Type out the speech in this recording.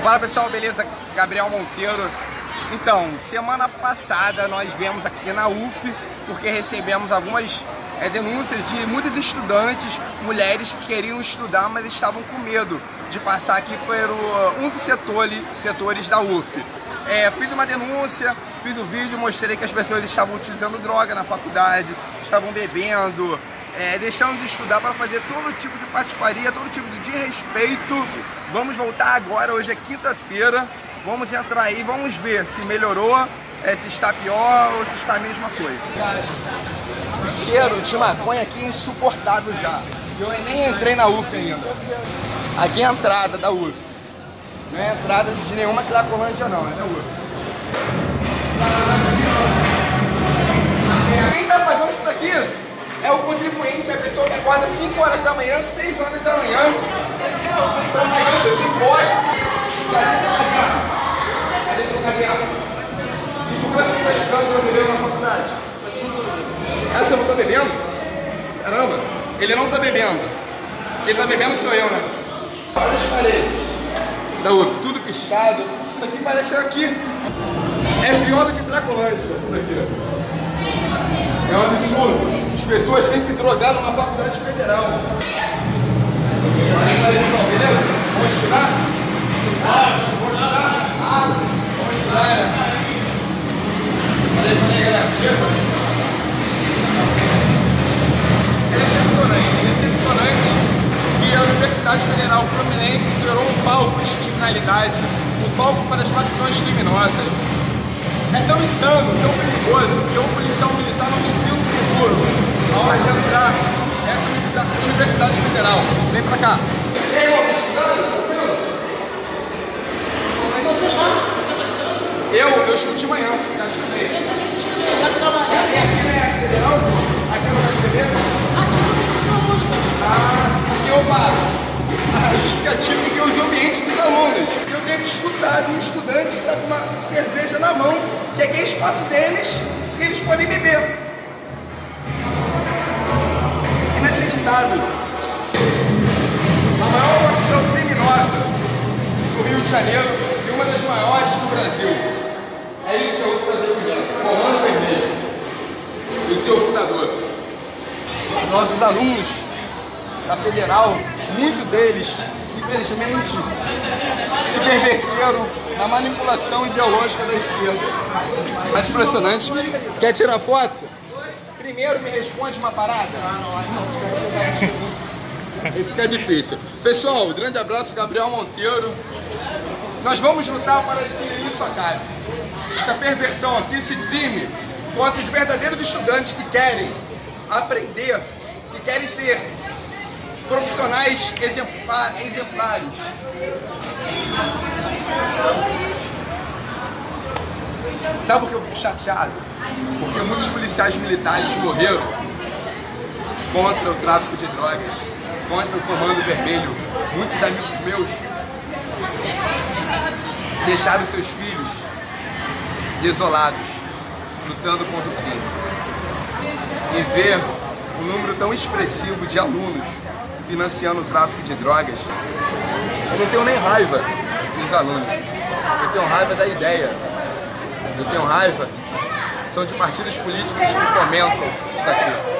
Fala pessoal, beleza? Gabriel Monteiro. Então, semana passada nós viemos aqui na UF porque recebemos algumas denúncias de muitos estudantes, mulheres que queriam estudar, mas estavam com medo de passar aqui por um dos setores da UF. Fiz uma denúncia, fiz o vídeo, mostrei que as pessoas estavam utilizando droga na faculdade, estavam bebendo, deixando de estudar para fazer todo tipo de patifaria, todo tipo de desrespeito. Vamos voltar agora, hoje é quinta-feira, vamos entrar aí, vamos ver se melhorou, se está pior ou se está a mesma coisa. O cheiro de maconha aqui é insuportável já. Eu nem entrei na UF ainda. Aqui é a entrada da UF. Não é a entrada de nenhuma Cracolândia não, é da UF. Quem está pagando isso daqui é o contribuinte, a pessoa que acorda 5 horas da manhã, 6 horas da manhã, para pagar seus impostos. Cadê seu caderno? Cadê seu caderno? E por que você está estudando brasileiro na faculdade? Você não está bebendo? Caramba, ele não está bebendo. Quem está bebendo sou eu, né? Olha as paredes da UF, tudo pichado. Isso aqui parece aqui. É pior do que Cracolândia, isso daqui. É um absurdo. As pessoas vêm se drogar numa faculdade federal. Olha aí, pessoal, beleza? Vamos estudar? Vamos estudar? Vamos estudar, né? Olha aí, galera, beleza? É decepcionante que a Universidade Federal Fluminense virou um palco de criminalidade, um palco para as facções criminosas. É tão insano, tão perigoso, que um policial militar não me sinto seguro ao entrar nessa Universidade Federal. Vem pra cá. Eu estudo de manhã, já estudei. Eu também estudei, já trabalhei. Aqui não é federal? Aqui não é federal? Aqui eu paro. A justificativa é que os ambientes dos alunos. Eu tenho que escutar de um estudante que está com uma cerveja na mão, que aqui é espaço deles e eles podem beber. Inacreditável. A maior facção criminosa do Rio de Janeiro e uma das maiores do Brasil. É isso que eu estou defendendo. Comando Vermelho. E o seu fundador. Nossos alunos da Federal, muitos deles, infelizmente, se perverteram na manipulação ideológica da esquerda. Mais impressionante. Quer tirar foto? Primeiro me responde uma parada. Aí fica difícil. Pessoal, grande abraço, Gabriel Monteiro. Nós vamos lutar para que isso acabe. Essa perversão aqui, esse crime contra os verdadeiros estudantes que querem aprender, que querem ser profissionais exemplares. Sabe por que eu fico chateado? Porque muitos policiais militares morreram contra o tráfico de drogas, contra o Comando Vermelho. Muitos amigos meus deixaram seus filhos desolados, lutando contra o crime. E ver um número tão expressivo de alunos financiando o tráfico de drogas, eu não tenho nem raiva dos alunos, eu tenho raiva da ideia, eu tenho raiva, são de partidos políticos que fomentam isso daqui.